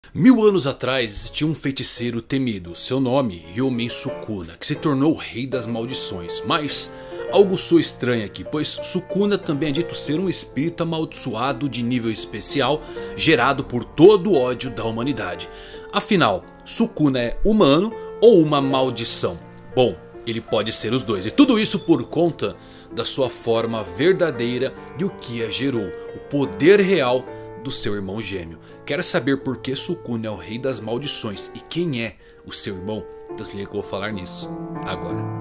1000 anos atrás existia um feiticeiro temido, seu nome Ryomen Sukuna, que se tornou o rei das maldições. Mas algo soa estranho aqui, pois Sukuna também é dito ser um espírito amaldiçoado de nível especial, gerado por todo o ódio da humanidade. Afinal, Sukuna é humano ou uma maldição? Bom, ele pode ser os dois, e tudo isso por conta da sua forma verdadeira e o que a gerou, o poder real do seu irmão gêmeo. Quer saber por que Sukuna é o rei das maldições e quem é o seu irmão? Então se liga que eu vou falar nisso agora.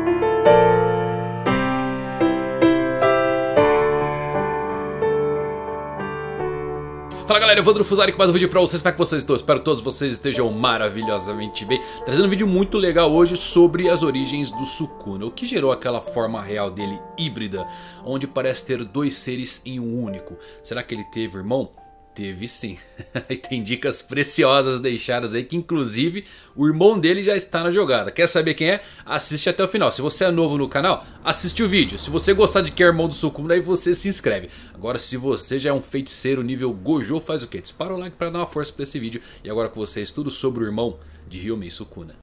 Fala galera, Evandro Fusari com mais um vídeo pra vocês. Como é que vocês estão? Espero que todos vocês estejam maravilhosamente bem. Trazendo um vídeo muito legal hoje sobre as origens do Sukuna, o que gerou aquela forma real dele híbrida, onde parece ter dois seres em um único. Será que ele teve irmão? Teve sim. E tem dicas preciosas deixadas aí, que inclusive o irmão dele já está na jogada. Quer saber quem é? Assiste até o final. Se você é novo no canal, assiste o vídeo. Se você gostar de quem é irmão do Sukuna, aí você se inscreve. Agora se você já é um feiticeiro nível Gojo, faz o quê? Dispara o like para dar uma força para esse vídeo. E agora com vocês tudo sobre o irmão de Ryomen Sukuna.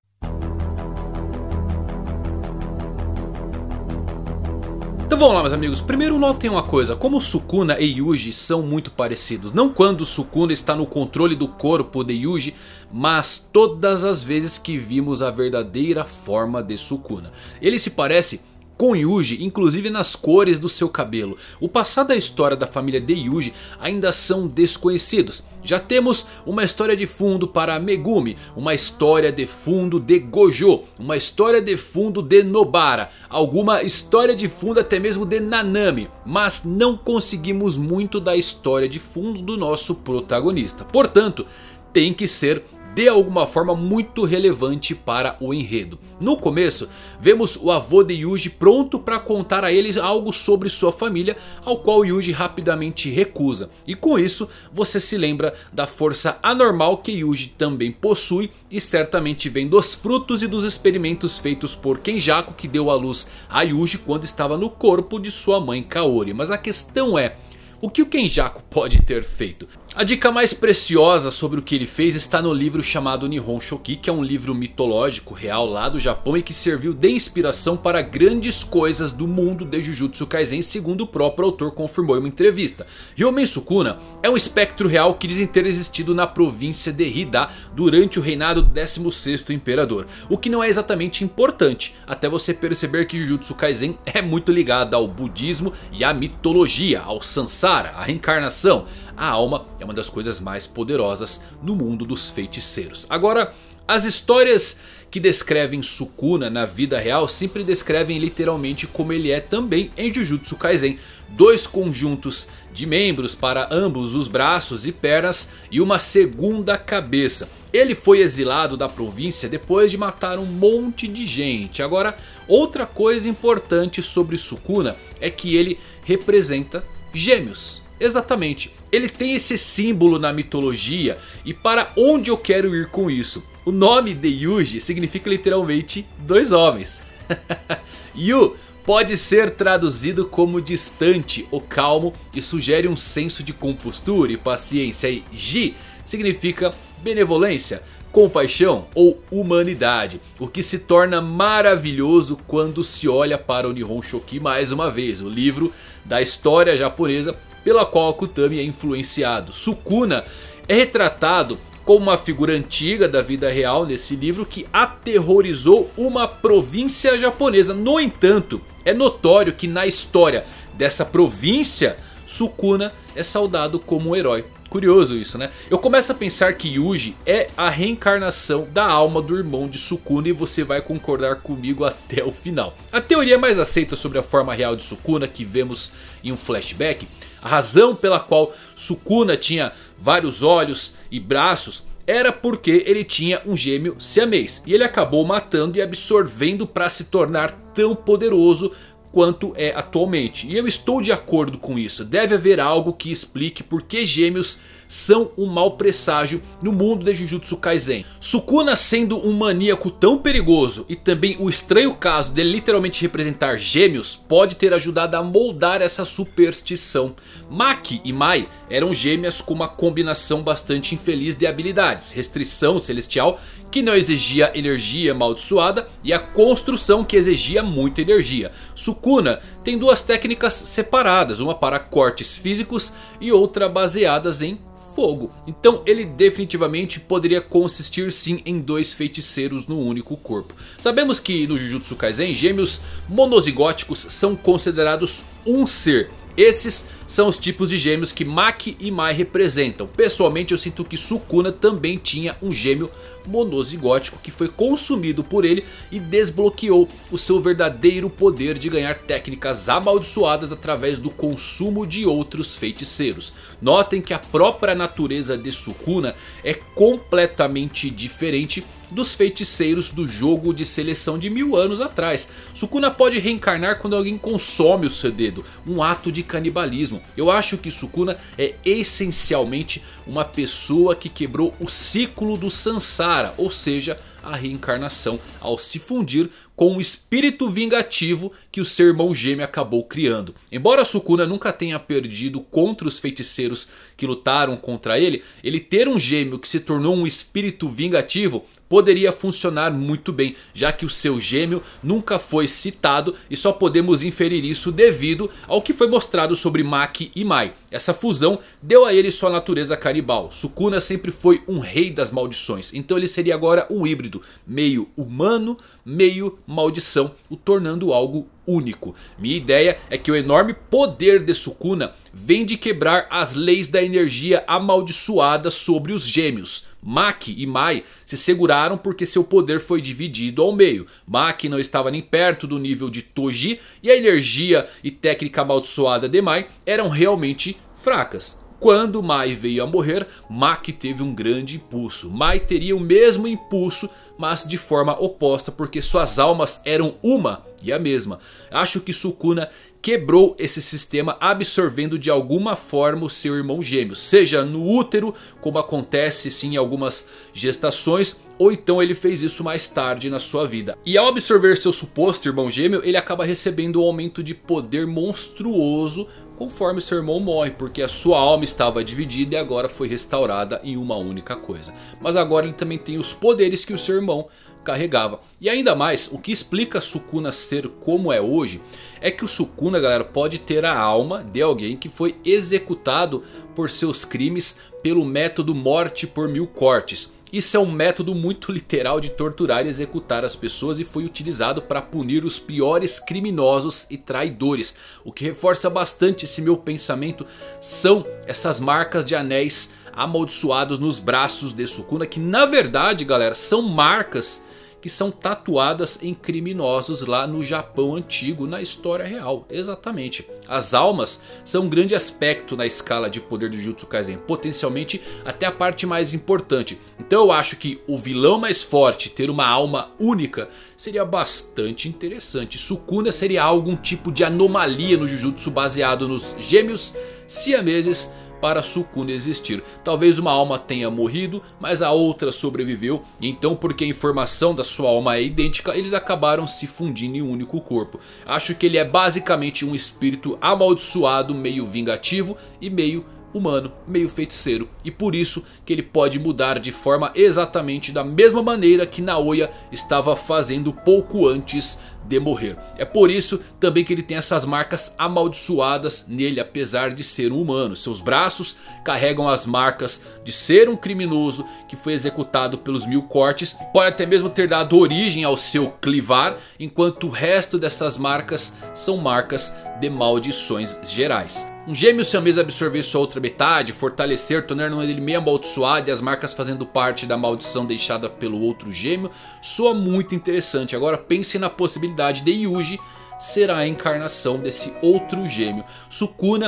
Então vamos lá meus amigos, primeiro notem uma coisa, como Sukuna e Yuji são muito parecidos. Não quando Sukuna está no controle do corpo de Yuji, mas todas as vezes que vimos a verdadeira forma de Sukuna. Ele se parece com Yuji, inclusive nas cores do seu cabelo. O passado e a história da família de Yuji ainda são desconhecidos. Já temos uma história de fundo para Megumi, uma história de fundo de Gojo, uma história de fundo de Nobara, alguma história de fundo até mesmo de Nanami. Mas não conseguimos muito da história de fundo do nosso protagonista. Portanto, tem que ser de alguma forma muito relevante para o enredo. No começo, vemos o avô de Yuji pronto para contar a eles algo sobre sua família, ao qual Yuji rapidamente recusa. E com isso, você se lembra da força anormal que Yuji também possui, e certamente vem dos frutos e dos experimentos feitos por Kenjaku, que deu à luz a Yuji quando estava no corpo de sua mãe Kaori. Mas a questão é, o que o Kenjaku pode ter feito? A dica mais preciosa sobre o que ele fez está no livro chamado Nihon Shoki, que é um livro mitológico real lá do Japão e que serviu de inspiração para grandes coisas do mundo de Jujutsu Kaisen, segundo o próprio autor confirmou em uma entrevista. Ryomen Sukuna é um espectro real que dizem ter existido na província de Hida durante o reinado do 16º imperador, o que não é exatamente importante, até você perceber que Jujutsu Kaisen é muito ligado ao budismo e à mitologia, ao Sansara, à reencarnação. A alma é uma das coisas mais poderosas no mundo dos feiticeiros. Agora, as histórias que descrevem Sukuna na vida real sempre descrevem literalmente como ele é também em Jujutsu Kaisen. Dois conjuntos de membros para ambos os braços e pernas e uma segunda cabeça. Ele foi exilado da província depois de matar um monte de gente. Agora, outra coisa importante sobre Sukuna é que ele representa gêmeos. Exatamente, ele tem esse símbolo na mitologia. E para onde eu quero ir com isso? O nome de Yuji significa literalmente dois homens. Yu pode ser traduzido como distante ou calmo e sugere um senso de compostura e paciência. E Ji significa benevolência, compaixão ou humanidade, o que se torna maravilhoso quando se olha para o Nihon Shoki mais uma vez, o livro da história japonesa pela qual Akutami é influenciado. Sukuna é retratado como uma figura antiga da vida real nesse livro que aterrorizou uma província japonesa. No entanto, é notório que na história dessa província, Sukuna é saudado como um herói. Curioso isso, né? Eu começo a pensar que Yuji é a reencarnação da alma do irmão de Sukuna e você vai concordar comigo até o final. A teoria mais aceita sobre a forma real de Sukuna, que vemos em um flashback, a razão pela qual Sukuna tinha vários olhos e braços era porque ele tinha um gêmeo siamês. E ele acabou matando e absorvendo para se tornar tão poderoso quanto é atualmente. E eu estou de acordo com isso. Deve haver algo que explique por que gêmeos são um mau presságio no mundo de Jujutsu Kaisen. Sukuna, sendo um maníaco tão perigoso e também o estranho caso dele literalmente representar gêmeos, pode ter ajudado a moldar essa superstição. Maki e Mai eram gêmeas com uma combinação bastante infeliz de habilidades: restrição celestial, que não exigia energia amaldiçoada, e a construção, que exigia muita energia. Sukuna tem duas técnicas separadas, uma para cortes físicos e outra baseadas em fogo. Então ele definitivamente poderia consistir sim em dois feiticeiros no único corpo. Sabemos que no Jujutsu Kaisen, gêmeos monozigóticos são considerados um ser. Esses são os tipos de gêmeos que Maki e Mai representam. Pessoalmente eu sinto que Sukuna também tinha um gêmeo monozigótico que foi consumido por ele e desbloqueou o seu verdadeiro poder de ganhar técnicas amaldiçoadas através do consumo de outros feiticeiros. Notem que a própria natureza de Sukuna é completamente diferente dos feiticeiros do jogo de seleção de 1000 anos atrás. Sukuna pode reencarnar quando alguém consome o seu dedo, um ato de canibalismo. Eu acho que Sukuna é essencialmente uma pessoa que quebrou o ciclo do Sansara, ou seja, a reencarnação, ao se fundir com o espírito vingativo que o seu irmão gêmeo acabou criando. Embora Sukuna nunca tenha perdido contra os feiticeiros que lutaram contra ele, ele ter um gêmeo que se tornou um espírito vingativo poderia funcionar muito bem, já que o seu gêmeo nunca foi citado e só podemos inferir isso devido ao que foi mostrado sobre Maki e Mai. Essa fusão deu a ele sua natureza canibal. Sukuna sempre foi um rei das maldições, então ele seria agora um híbrido, meio humano, meio maldição, o tornando algo único. Minha ideia é que o enorme poder de Sukuna vem de quebrar as leis da energia amaldiçoada sobre os gêmeos. Maki e Mai se seguraram porque seu poder foi dividido ao meio. Maki não estava nem perto do nível de Toji e a energia e técnica amaldiçoada de Mai eram realmente fracas. Quando Mai veio a morrer, Maki teve um grande impulso. Mai teria o mesmo impulso, mas de forma oposta, porque suas almas eram uma e a mesma. Acho que Sukuna quebrou esse sistema absorvendo de alguma forma o seu irmão gêmeo. Seja no útero, como acontece sim em algumas gestações, ou então ele fez isso mais tarde na sua vida. E ao absorver seu suposto irmão gêmeo, ele acaba recebendo um aumento de poder monstruoso conforme seu irmão morre, porque a sua alma estava dividida e agora foi restaurada em uma única coisa. Mas agora ele também tem os poderes que o seu irmão carregava. E ainda mais, o que explica Sukuna ser como é hoje é que o Sukuna, galera, pode ter a alma de alguém que foi executado por seus crimes pelo método morte por 1000 cortes. Isso é um método muito literal de torturar e executar as pessoas e foi utilizado para punir os piores criminosos e traidores. O que reforça bastante esse meu pensamento são essas marcas de anéis amaldiçoados nos braços de Sukuna, que na verdade, galera, são marcas que são tatuadas em criminosos lá no Japão antigo, na história real. Exatamente. As almas são um grande aspecto na escala de poder de Jujutsu Kaisen, potencialmente até a parte mais importante. Então eu acho que o vilão mais forte ter uma alma única seria bastante interessante. Sukuna seria algum tipo de anomalia no Jujutsu baseado nos gêmeos siameses para Sukuna existir. Talvez uma alma tenha morrido, mas a outra sobreviveu. E então, porque a informação da sua alma é idêntica, eles acabaram se fundindo em um único corpo. Acho que ele é basicamente um espírito amaldiçoado, meio vingativo e meio humano, meio feiticeiro. E por isso que ele pode mudar de forma exatamente da mesma maneira que Naoya estava fazendo pouco antes de morrer. É por isso também que ele tem essas marcas amaldiçoadas nele, apesar de ser um humano. Seus braços carregam as marcas de ser um criminoso que foi executado pelos 1000 cortes. Pode até mesmo ter dado origem ao seu clivar, enquanto o resto dessas marcas são marcas de maldições gerais. Um gêmeo siamês absorver sua outra metade, fortalecer, tornando ele meio amaldiçoado e as marcas fazendo parte da maldição deixada pelo outro gêmeo, soa muito interessante. Agora pense na possibilidade de Yuji ser a encarnação desse outro gêmeo. Sukuna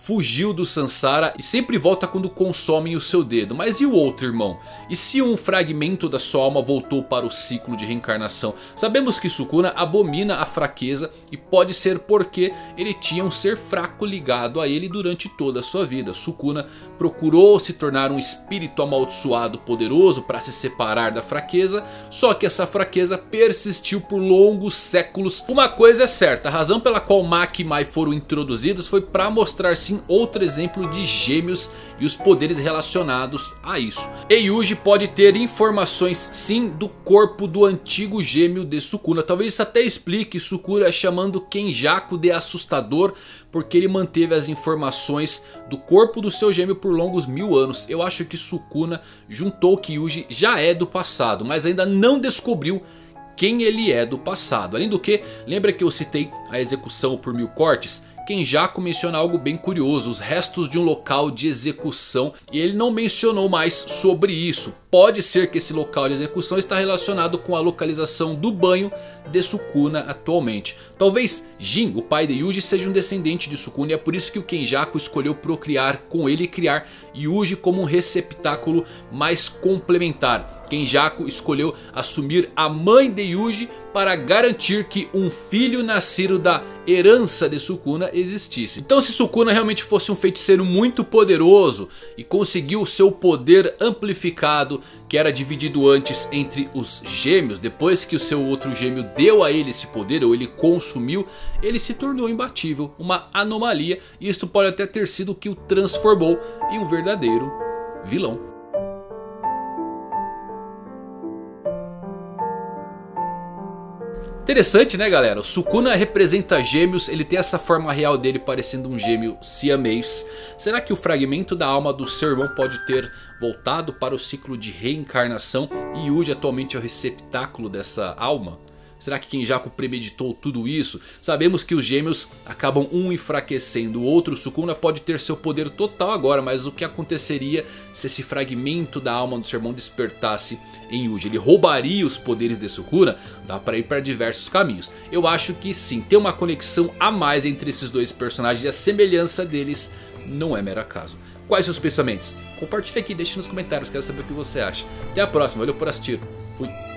fugiu do Sansara e sempre volta quando consomem o seu dedo. Mas e o outro irmão? E se um fragmento da sua alma voltou para o ciclo de reencarnação? Sabemos que Sukuna abomina a fraqueza e pode ser porque ele tinha um ser fraco ligado a ele durante toda a sua vida. Sukuna procurou se tornar um espírito amaldiçoado poderoso para se separar da fraqueza, só que essa fraqueza persistiu por longos séculos. Uma coisa é certa, a razão pela qual Maki e Mai foram introduzidos foi para mostrar sim outro exemplo de gêmeos e os poderes relacionados a isso. Eiyuji pode ter informações sim do corpo do antigo gêmeo de Sukuna. Talvez isso até explique Sukuna chamando Kenjaku de assustador, porque ele manteve as informações do corpo do seu gêmeo por longos 1000 anos. Eu acho que Sukuna juntou que Yuji já é do passado, mas ainda não descobriu quem ele é do passado. Além do que, lembra que eu citei a execução por 1000 cortes? Kenjaku menciona algo bem curioso, os restos de um local de execução, e ele não mencionou mais sobre isso. Pode ser que esse local de execução está relacionado com a localização do banho de Sukuna atualmente. Talvez Jin, o pai de Yuji, seja um descendente de Sukuna e é por isso que o Kenjaku escolheu procriar com ele e criar Yuji como um receptáculo mais complementar. Kenjaku escolheu assumir a mãe de Yuji para garantir que um filho nascido da herança de Sukuna existisse. Então se Sukuna realmente fosse um feiticeiro muito poderoso e conseguiu o seu poder amplificado, que era dividido antes entre os gêmeos, depois que o seu outro gêmeo deu a ele esse poder ou ele consumiu, ele se tornou imbatível, uma anomalia, e isso pode até ter sido o que o transformou em um verdadeiro vilão. Interessante, né, galera? O Sukuna representa gêmeos, ele tem essa forma real dele parecendo um gêmeo siamês. Será que o fragmento da alma do seu irmão pode ter voltado para o ciclo de reencarnação e Yuji atualmente é o receptáculo dessa alma? Será que Kenjaku premeditou tudo isso? Sabemos que os gêmeos acabam um enfraquecendo o outro. Sukuna pode ter seu poder total agora, mas o que aconteceria se esse fragmento da alma do seu irmão despertasse em Yuji? Ele roubaria os poderes de Sukuna? Dá para ir para diversos caminhos. Eu acho que sim, tem uma conexão a mais entre esses dois personagens e a semelhança deles não é mero acaso. Quais seus pensamentos? Compartilha aqui, deixe nos comentários, quero saber o que você acha. Até a próxima, valeu por assistir, fui!